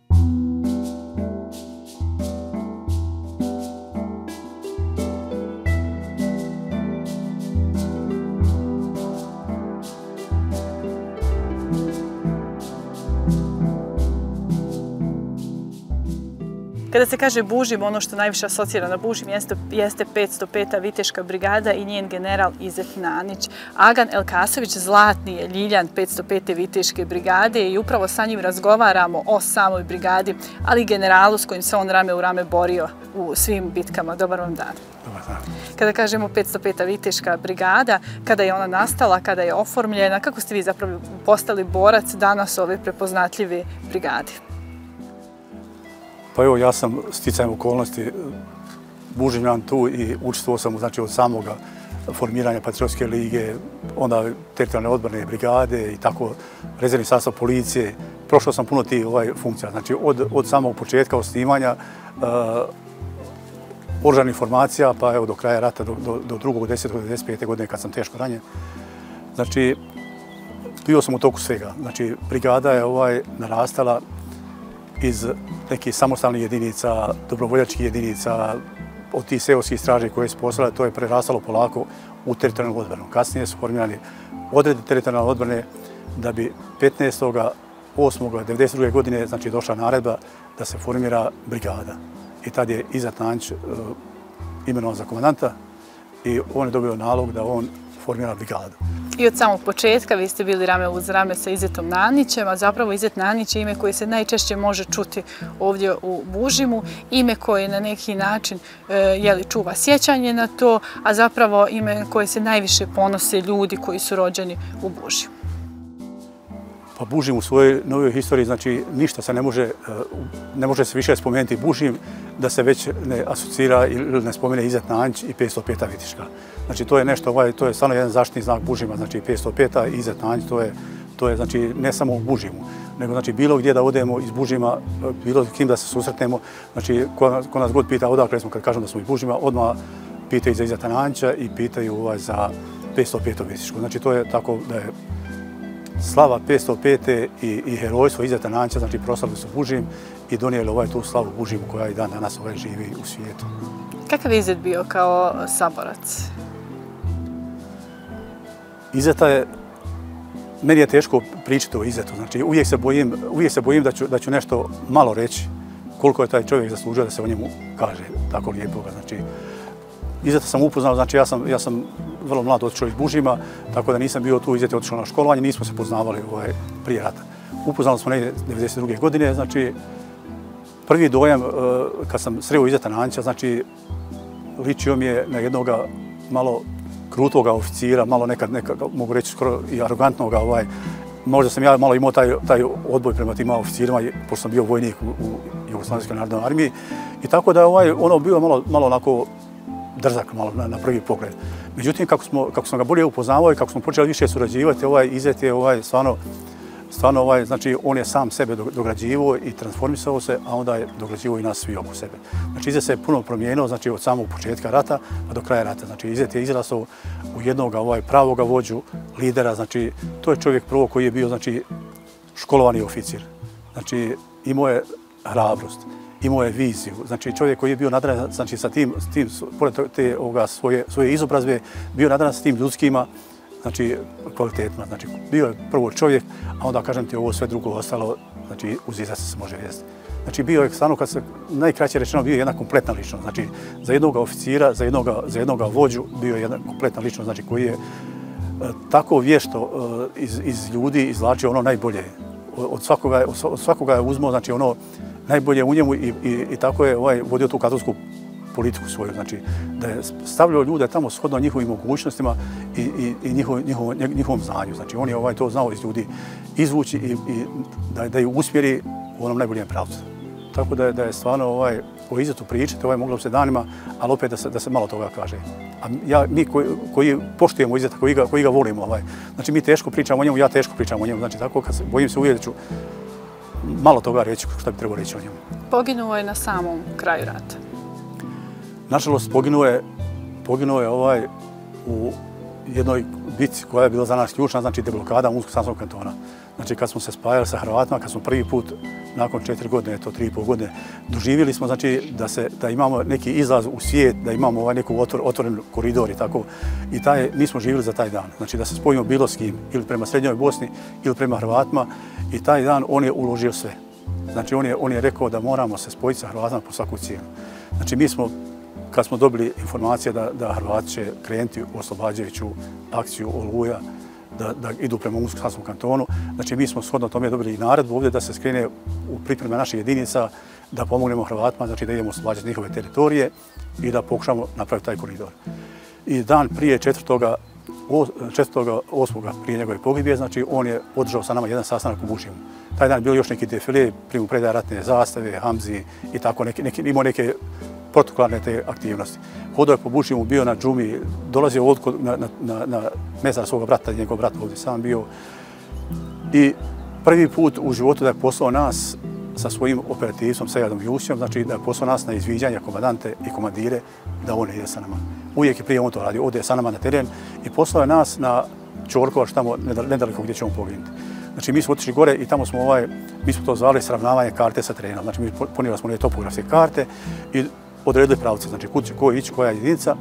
Kada se kaže Bužim, ono što najviše asocira na Bužim jeste, jeste petsto peta Viteška brigada i njen general Izet Nanić. Agan Elkasović, zlatni je ljiljan petsto pete Viteške brigade i upravo sa njim razgovaramo o samoj brigadi, ali i generalu s kojim se on rame u rame borio u svim bitkama. Dobar vam dan. Dobar dan. Kada kažemo petsto peta Viteška brigada, kada je ona nastala, kada je oformljena, kako ste vi zapravo postali borac danas ove prepoznatljive brigade? Pa evo, ja sam sticajem okolnosti Bužimljan tu i učestvovao sam znači, od samoga formiranja Patriotske lige, onda teritorijalne odbrane brigade i tako rezervni sastav policije. Prošao sam puno tih ovaj, funkcija. Znači, od, od samog početka osnivanja uh, oružanih formacija, pa evo do kraja rata, do, do, do drugog desetog devedeset pete godine kad sam teško ranjen. Znači, bio sam u toku svega. Znači, brigada je ovaj, narastala iz nekih samostalnih jedinica, dobrovoljačkih jedinica, od tih seoskih straže koje su poslale, to je prerastalo polako u teritorijalnu odbranu. Kasnije su formirani odredi teritorijalne odbrane da bi petnaestog osmog devedeset druge godine znači, došla naredba da se formira brigada. I tad je Izet Nanić uh, imenovan za komandanta i on je dobio nalog da on formira brigadu. I od samog početka vi ste bili rame uz rame sa Izetom Nanićem, a zapravo Izet Nanić je ime koje se najčešće može čuti ovdje u Bužimu, ime koje na neki način e, jeli, čuva sjećanje na to, a zapravo ime koje se najviše ponose ljudi koji su rođeni u Bužimu. Pa Bužim u svojoj novoj historiji, znači ništa se ne može, ne može se više spomenuti Bužim da se već ne asocira ili ne spomene Izet Nanjić i petsto peta Vitiška. Znači to je nešto, ovaj, to je stvarno jedan zaštitni znak Bužima, znači petsto peta i Izet Nanjić, to je, to je znači ne samo u Bužimu, nego znači bilo gdje da odemo iz Bužima, bilo kim da se susretnemo, znači ko, ko nas god pita odakle smo kad kažemo da smo iz Bužima, odmah pitaju za Izeta Nanjića i pitaju ovaj, za petsto petu Vitišku. Znači to je tako da je slava petsto pete i, i herojstvo Izeta Nanjića, znači proslavili su Bužim i donijeli ovaj tu slavu Bužimu koja i dan danas ovaj živi u svijetu. Kakav je Izet bio kao saborac? Izeta je, meni je teško pričati o Izetu, znači uvijek se bojim, uvijek se bojim da ću, da ću nešto malo reći koliko je taj čovjek zaslužio da se o njemu kaže tako lijepoga. Znači, Izeta sam upoznao, znači ja sam, ja sam vrlo mlad otišao iz Bužima, tako da nisam bio tu, Izet je otišao na školovanje, nismo se poznavali ovaj, prije rata. Upoznali smo negdje devedeset druge godine, znači prvi dojam kad sam sreo Izeta Nanjića, znači ličio mi je na jednoga malo krutoga oficira, malo nekad, nekad mogu reći skoro i arogantnoga, ovaj, možda sam ja malo imao taj, taj odboj prema tim oficirima, pošto sam bio vojnik u, u Jugoslavijskoj narodnoj armiji. I tako da ovaj, ono bio malo, malo onako drzak malo na, na prvi pogled. Međutim, kako, smo, kako sam ga bolje upoznavao i kako smo počeli više surađivati, ovaj Izet je ovaj, stvarno, stvarno ovaj, znači on je sam sebe dograđivao i transformisao se, a onda je dograđivao i nas svi oko sebe. Znači Izet se je puno promijenio, znači od samog početka rata pa do kraja rata. Znači Izet je izrastao u jednog ovaj, pravoga vođu, lidera, znači to je čovjek prvo koji je bio znači školovani oficir. Znači imao je hrabrost, imao je viziju. Znači čovjek koji je bio nadredan, znači sa tim, s tim pored te ovoga, svoje, svoje izobrazbe, bio nadredan s tim ljudskima, znači kvalitetno. Znači bio je prvo čovjek, a onda kažem ti ovo sve drugo ostalo, znači uz Izeta se može vijesti. Znači bio je stvarno, kad se najkraće rečeno, bio je jedna kompletna ličnost. Znači za jednog oficira, za jednog, za jednog vođu bio je jedna kompletna ličnost, znači koji je e, tako vješto e, iz, iz ljudi izvlačio ono najbolje. Od svakoga, od svakoga je uzmao, znači ono najbolje u njemu i, i, i tako je ovaj, vodio tu katolsku politiku svoju, znači da je stavljao ljude tamo shodno njihovim mogućnostima i, i, i njihov, njihov, njihovom znanju. Znači on je ovaj, to znao iz ljudi izvući i, i da, da je usmjeri u onom najboljem pravcu. Tako da je, da je stvarno ovaj, o Izetu pričati, ovaj, moglo se danima, ali opet da se, da se malo toga kaže. A ja, mi koji, koji poštujemo Izeta, koji ga, koji ga volimo, ovaj, znači mi teško pričamo o njemu, ja teško pričam o njemu. Znači tako kad se, bojim se uvijek da ću malo toga reći što bi trebao reći o njemu. Poginuo je na samom kraju rata. Nažalost, poginuo je, poginuo je ovaj u jednoj bitci koja je bila za nas ključna, znači deblokada Unsko-Sanskog kantona. Znači kad smo se spajali sa Hrvatima, kad smo prvi put nakon četiri godine, to tri i pol godine, doživjeli smo znači da se da imamo neki izlaz u svijet, da imamo ovaj neku otvor, otvoren koridor i tako. I taj mi smo živjeli za taj dan. Znači da se spojimo bilo s kim, ili prema Srednjoj Bosni, ili prema Hrvatima, i taj dan on je uložio sve. Znači on je on je rekao da moramo se spojiti sa Hrvatima po svaku cijenu. Znači mi smo kad smo dobili informacije da, da Hrvati će krenuti u oslobađajuću akciju Oluja, da, da idu prema Unsko-Sanskom kantonu, znači mi smo shodno tome dobili i naredbu ovdje da se skrene u pripreme naših jedinica, da pomognemo Hrvatima, znači da idemo oslobađati njihove teritorije i da pokušamo napraviti taj koridor. I dan prije četvrtoga osmoga prije njegove pogibije, znači on je održao sa nama jedan sastanak u Bužimu. Taj dan je bio još neki defile, primo predaje ratne zastave, Hamzi i tako, neki, neki, imao neke protokolarne te aktivnosti. Hodao je po Bužimu, bio na džumi, dolazio ovdje na, na, na, na mezar svoga brata, njegov brat ovdje sam bio. I prvi put u životu da je poslao nas sa svojim operativcom Sejadom Jusijom, znači da je poslao nas na izviđanje komandante i komandire da on ide sa nama. Uvijek je prije on to radio, ovdje je sa nama na teren i poslao je nas na Čorkovač, tamo nedaleko gdje ćemo poginuti. Znači mi smo otišli gore i tamo smo ovaj, mi smo to zvali sravnavanje karte sa terenom. Znači mi ponijeli smo one topografske karte i odredili pravce, znači kud će ko ići, koja jedinica.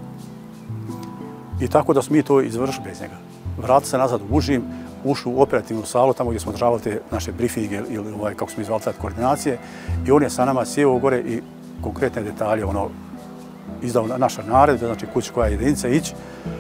I tako da smo mi to izvršili bez njega. Vratili se nazad u Bužim, ušli u operativnu salu, tamo gdje smo održavali te naše briefinge ili ovaj, kako smo izvali koordinacije. I on je sa nama sjeo gore i konkretne detalje ono, izdao naša naredba, znači kud će koja jedinica ići.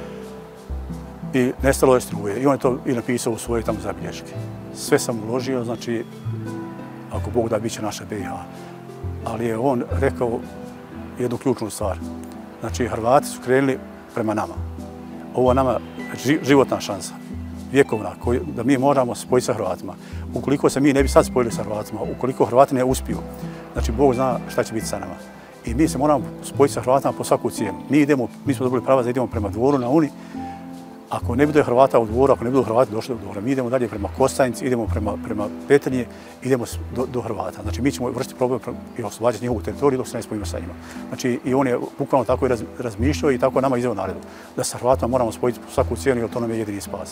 I nestalo je struje. I on je to i napisao u svoje tamo zabilješke. Sve sam uložio, znači, ako Bog da, bit će naša B i H. Ali je on rekao jednu ključnu stvar. Znači, Hrvati su krenuli prema nama. Ovo je nama životna šansa. vjekovna, da mi moramo spojiti sa Hrvatima. Ukoliko se mi ne bi sad spojili sa Hrvatima, ukoliko Hrvati ne uspiju, znači Bog zna šta će biti sa nama. I mi se moramo spojiti sa Hrvatima po svaku cijenu. Mi idemo, mi smo dobili prava da idemo prema Dvoru na Uni. Ako ne bude Hrvata u Dvoru, ako ne budu Hrvati došli do Dvora, mi idemo dalje prema Kostajnici, idemo prema, prema Petrinji, idemo do, do Hrvata. Znači mi ćemo vršiti problem i oslobađati njihovu teritoriju dok se ne spojimo sa njima. Znači i on je bukvalno tako i raz, razmišljao i tako nama izveo naredbu. Da sa Hrvatima moramo spojiti po svaku cijenu jer to nam je jedini spas.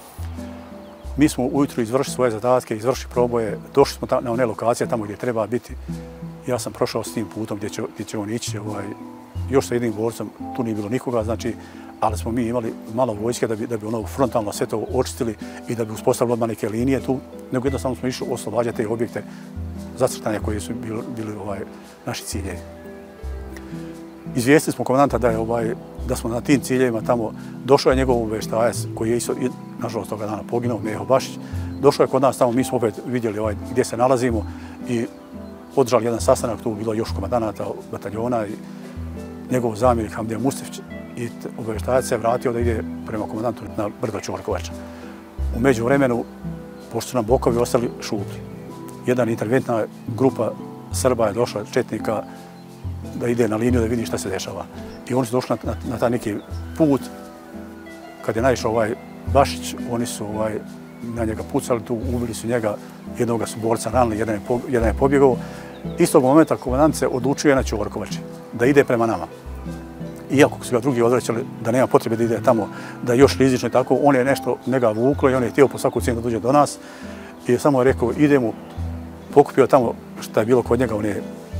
Mi smo ujutru izvršili svoje zadatke, izvršili proboje, došli smo na one lokacije tamo gdje treba biti. Ja sam prošao s tim putom gdje će, gdje će on ići, ovaj, još sa jednim borcem, tu nije bilo nikoga, znači, ali smo mi imali malo vojske da bi, da bi ono frontalno sve to očistili i da bi uspostavili odmah neke linije tu, nego jednostavno smo išli oslobađati te objekte zacrtanja koji su bili, bili ovaj, naši ciljevi. Izvijestili smo komandanta da, je, ovaj, da smo na tim ciljevima tamo, došao je njegov obavještajac koji je isto, nažalost toga dana poginuo, Meho Bašić, došao je kod nas tamo, mi smo opet vidjeli ovaj, gdje se nalazimo i održali jedan sastanak, tu bilo još komandanata bataljona i njegov zamjenik Hamdija Mustefić i obavještajac se vratio da ide prema komandantu na brdo Čorkovača. U međuvremenu, pošto su nam bokovi ostali šuplji, jedna interventna grupa Srba je došla, četnika, da ide na liniju da vidi šta se dešava. I oni su došli na, na, na taj neki put. Kad je naišao ovaj Bašić, oni su ovaj, na njega pucali tu, ubili su njega, jednog su borca ranili, jedan je, po, jedan je pobjegao. Istog momenta komandant se odlučuje na Čorkovači, da ide prema nama. Iako su ga drugi odvraćali da nema potrebe da ide tamo, da je još rizično i tako, on je nešto njega vuklo i on je htio po svaku cijenu da dođe do nas. I samo je rekao, idemo, pokupio tamo šta je bilo kod njega, on je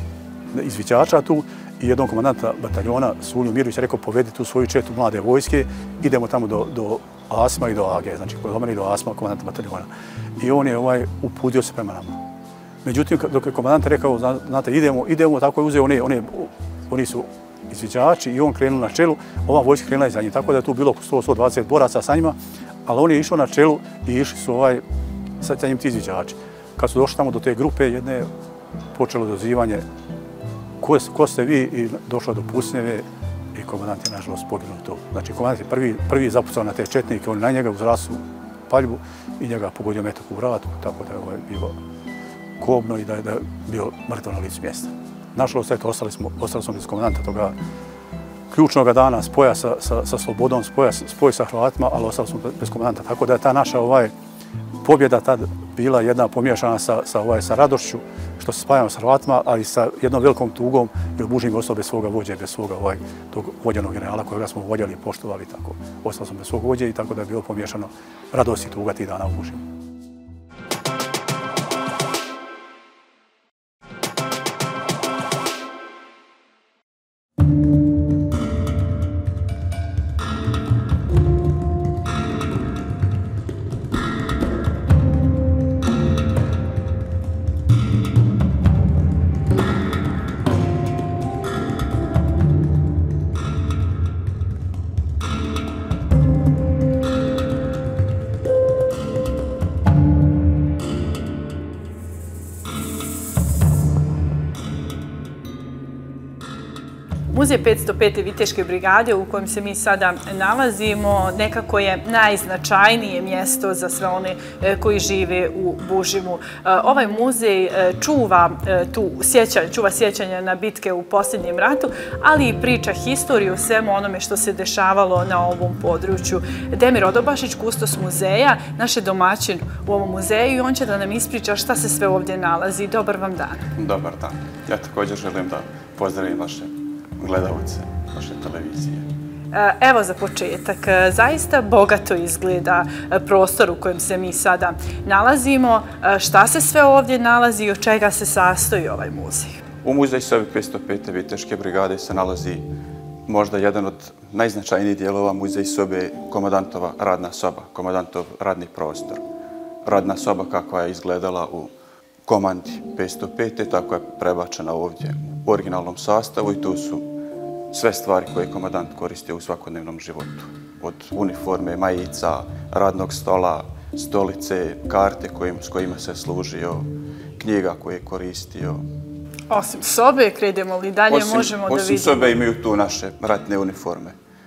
izviđača tu i jednog komandanta bataljona, Sulju Mirović, rekao, povedi tu svoju četu mlade vojske, idemo tamo do, do Asma i do A G, znači kod mene i do Asma, komandanta bataljona. I on je ovaj, upudio se prema nama. Međutim, dok je komandant rekao, znate, idemo, idemo, tako je uzeo, oni, oni, oni su izviđači i on krenuo na čelu, ova vojska krenula je za njim, tako da je tu bilo sto do sto dvadeset boraca sa njima, ali on je išao na čelu i išli su ovaj, sa njim ti izviđači. Kad su došli tamo do te grupe, jedne počelo dozivanje ko, ko ste vi i došlo do pucnjeve i komandant je nažalost poginuo tu. Znači komandant je prvi, prvi zapucao na te četnike, on na njega uzrasu paljbu i njega pogodio metak u vratu, tako da je ovaj bilo kobno i da je, da je bio mrtav na licu mjesta. Nažalost, eto, ostali smo, ostali smo bez komandanta toga ključnog dana, spoja sa, sa, sa slobodom, spoja, spoj sa Hrvatima, ali ostali smo bez komandanta. Tako da je ta naša ovaj, pobjeda tad bila jedna pomiješana sa, sa, ovaj, sa radošću, što se spajamo sa Hrvatima, ali sa jednom velikom tugom, jer Bužim je ostao bez svoga vođe, bez svoga ovaj, tog vođenog generala kojega smo vođali i poštovali. Tako. Ostali smo bez svog vođe i tako da je bilo pomiješano radost i tuga tih dana u Bužimu. Muzej petsto pete Viteške brigade u kojem se mi sada nalazimo nekako je najznačajnije mjesto za sve one koji žive u Bužimu. Ovaj muzej čuva tu sjećanje, čuva sjećanja na bitke u posljednjem ratu, ali i priča historiju o svemu onome što se dešavalo na ovom području. Demir Odobašić, kustos muzeja, naš je domaćin u ovom muzeju i on će da nam ispriča šta se sve ovdje nalazi. Dobar vam dan. Dobar dan. Ja također želim da pozdravim vaše gledalce naše televizije. Evo za početak, zaista bogato izgleda prostor u kojem se mi sada nalazimo. Šta se sve ovdje nalazi i od čega se sastoji ovaj muzej? U Muzej sobi petsto pete Viteške brigade se nalazi možda jedan od najznačajnijih dijelova muzej sobe komandantova radna soba, komandantov radni prostor. Radna soba kakva je izgledala u komandi petsto pete, tako je prebačena ovdje u originalnom sastavu i tu su sve stvari koje je komandant koristio u svakodnevnom životu. Od uniforme, majica, radnog stola, stolice, karte kojim, s kojima se služio, knjiga koje je koristio. Osim sobe, krenemo li dalje, osim, možemo da vidimo? Osim sobe imaju tu naše ratne uniforme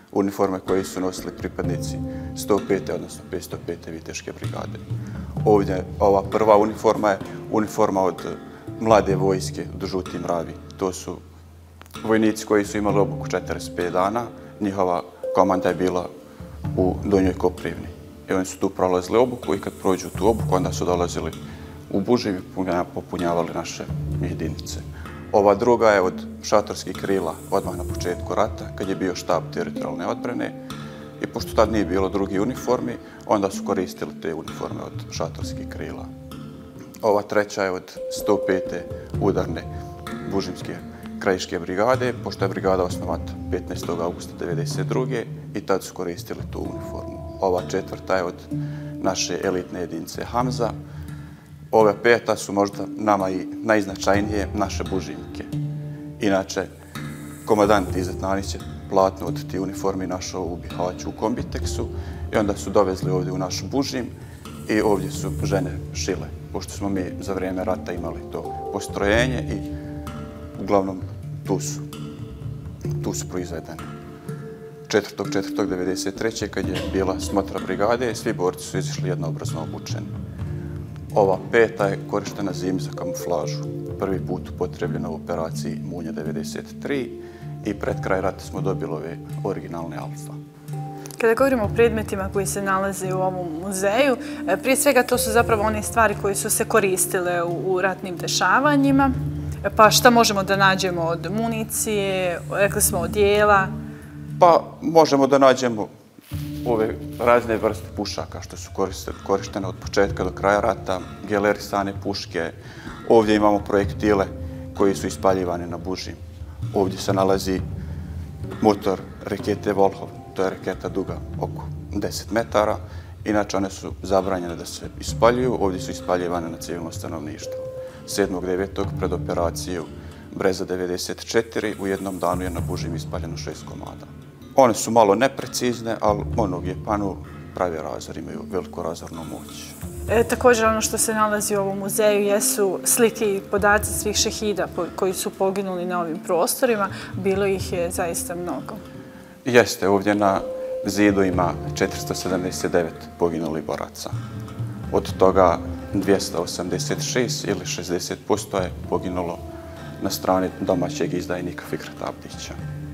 uniforme koje su nosili pripadnici sto pete odnosno petsto pete viteške brigade. Ovdje ova prva uniforma je uniforma od mlade vojske, od žuti mravi. To su vojnici koji su imali obuku četrdeset pet dana, njihova komanda je bila u Donjoj Koprivni. I oni su tu prolazili obuku i kad prođu tu obuku, onda su dolazili u Bužim i popunjavali naše jedinice. Ova druga je od šatorskih krila odmah na početku rata, kad je bio štab teritorijalne odbrane. I pošto tad nije bilo drugi uniformi, onda su koristili te uniforme od šatorskih krila. Ova treća je od sto pete udarne bužimske krajiške brigade, pošto je brigada osnovata petnaestog augusta devedeset druge i tad su koristili tu uniformu. Ova četvrta je od naše elitne jedinice Hamza. Ove peta su možda nama i najznačajnije naše bužimke. Inače, komandant Izet Nanić je platno od ti uniformi našao u Bihaću u Kombiteksu i onda su dovezli ovdje u naš Bužim i ovdje su žene šile, pošto smo mi za vrijeme rata imali to postrojenje i uglavnom tu su, tu su proizvedene. četvrtog četvrtog devedeset treće kad je bila smotra brigade, svi borci su izišli jednoobrazno obučeni. Ova peta je korištena zimi za kamuflažu. Prvi put upotrebljena u operaciji Munja devedeset tri i pred kraj rata smo dobili ove originalne Alfa. Kada govorimo o predmetima koji se nalaze u ovom muzeju, prije svega to su zapravo one stvari koje su se koristile u ratnim dešavanjima. Pa šta možemo da nađemo od municije, rekli smo od dijela? Pa možemo da nađemo ove razne vrste pušaka što su korištene od početka do kraja rata, gelerisane puške. Ovdje imamo projektile koji su ispaljivani na Bužim. Ovdje se nalazi motor rakete Volhov, to je raketa duga oko deset metara. Inače, one su zabranjene da se ispaljuju, ovdje su ispaljivane na civilno stanovništvo. sedmog devetog pred operaciju Breza devedeset četiri u jednom danu je na Bužim ispaljeno šest komada. One su malo neprecizne, ali onog je panu pravi razor, imaju veliku razornu moć. E, također ono što se nalazi u ovom muzeju jesu slike i podaci svih šehida koji su poginuli na ovim prostorima. Bilo ih je zaista mnogo. Jeste, ovdje na zidu ima četiristo sedamdeset devet poginulih boraca. Od toga dvjesto osamdeset šest ili šezdeset posto je poginulo na strani domaćeg izdajnika Fikreta Abdića.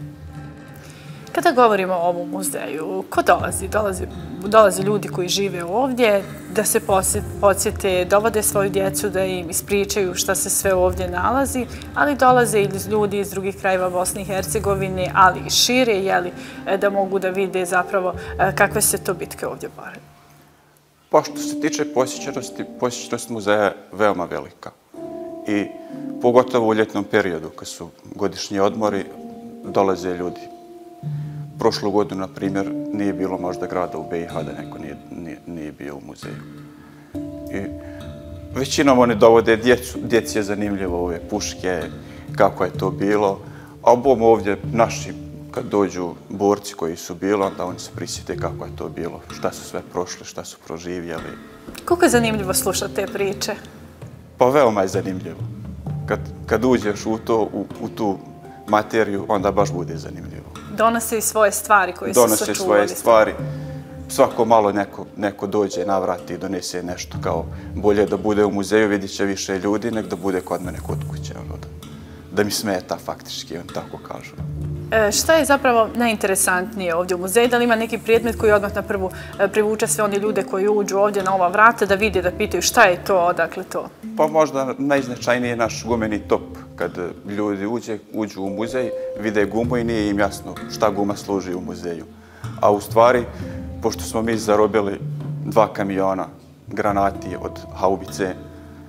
Kada govorimo o ovom muzeju, ko dolazi? Dolazi, dolaze ljudi koji žive ovdje, da se podsjete, dovode svoju djecu da im ispričaju šta se sve ovdje nalazi, ali dolaze i ljudi iz drugih krajeva Bosne i Hercegovine, ali i šire, jeli, da mogu da vide zapravo kakve se to bitke ovdje bore. Pa što se tiče posjećenosti, posjećenost muzeja je veoma velika. I pogotovo u ljetnom periodu, kad su godišnji odmori, dolaze ljudi. Prošlu godinu, na primjer, nije bilo možda grada u B i H da neko nije, nije, nije bio u muzeju. I većinom oni dovode djecu, djeci je zanimljivo ove puške, kako je to bilo, a obom ovdje naši, kad dođu borci koji su bili, onda oni se prisjete kako je to bilo, šta su sve prošli, šta su proživjeli. Koliko je zanimljivo slušati te priče? Pa veoma je zanimljivo. Kad, kad uđeš u, to, u, u tu materiju, onda baš bude zanimljivo. Donose i svoje stvari koje su sačuvali. Donose svoje stvari. Svako malo neko, neko dođe, navrati i donese nešto kao bolje da bude u muzeju, vidit će više ljudi, nek da bude kod mene kod kuće. Ono, da, da mi smeta faktički, on tako kažu. E, šta je zapravo najinteresantnije ovdje u muzeju? Da li ima neki predmet koji odmah na prvu e, privuče sve one ljude koji uđu ovdje na ova vrata da vide, da pitaju šta je to, odakle to? Pa možda najznačajniji je naš gumeni top. Kad ljudi uđe, uđu u muzej, vide gumu i nije im jasno šta guma služi u muzeju. A u stvari, pošto smo mi zarobili dva kamiona granati od haubice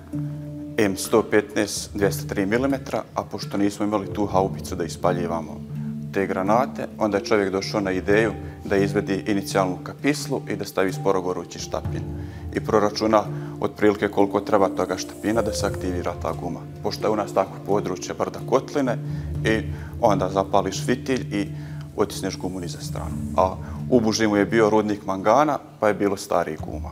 M sto petnaest dvjesto tri milimetra, a pošto nismo imali tu haubicu da ispaljivamo te granate, onda je čovjek došao na ideju da izvedi inicijalnu kapislu i da stavi sporogorući štapin. I proračuna otprilike koliko treba toga štapina da se aktivira ta guma. Pošto je u nas takvo područje brda kotline i onda zapališ fitilj i otisneš gumu niza stranu. A u Bužimu je bio rudnik mangana, pa je bilo starih guma.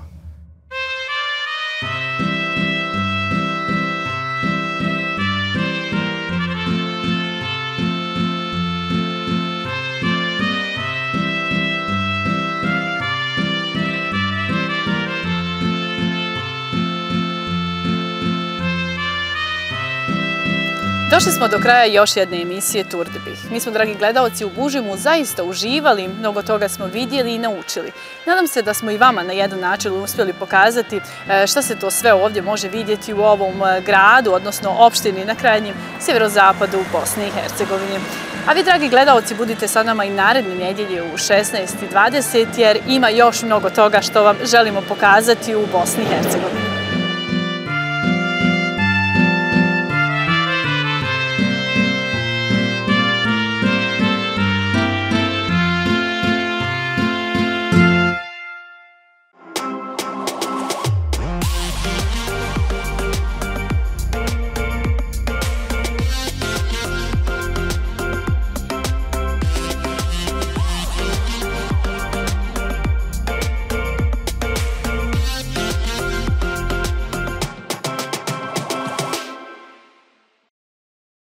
Došli smo do kraja još jedne emisije Turdebih. Mi smo, dragi gledalci, u Bužimu zaista uživali, mnogo toga smo vidjeli i naučili. Nadam se da smo i vama na jedan način uspjeli pokazati šta se to sve ovdje može vidjeti u ovom gradu, odnosno opštini na krajnjem sjeverozapadu Bosne i Hercegovine. A vi, dragi gledalci, budite sa nama i naredne nedjelje u šesnaest i dvadeset jer ima još mnogo toga što vam želimo pokazati u Bosni i Hercegovini.